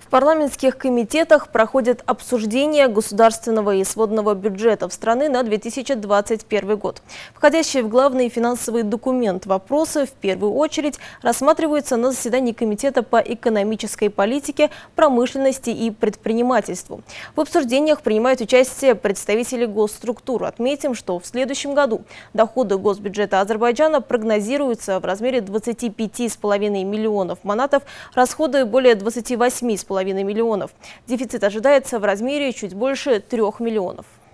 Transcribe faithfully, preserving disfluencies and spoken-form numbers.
В парламентских комитетах проходит обсуждение государственного и сводного бюджетов страны на две тысячи двадцать первый год. Входящие в главный финансовый документ вопросы в первую очередь рассматриваются на заседании Комитета по экономической политике, промышленности и предпринимательству. В обсуждениях принимают участие представители госструктур. Отметим, что в следующем году доходы госбюджета Азербайджана прогнозируются в размере двадцати пяти с половиной миллионов манатов, расходы более двадцати восьми с половиной миллионов. Дефицит ожидается в размере чуть больше трех миллионов.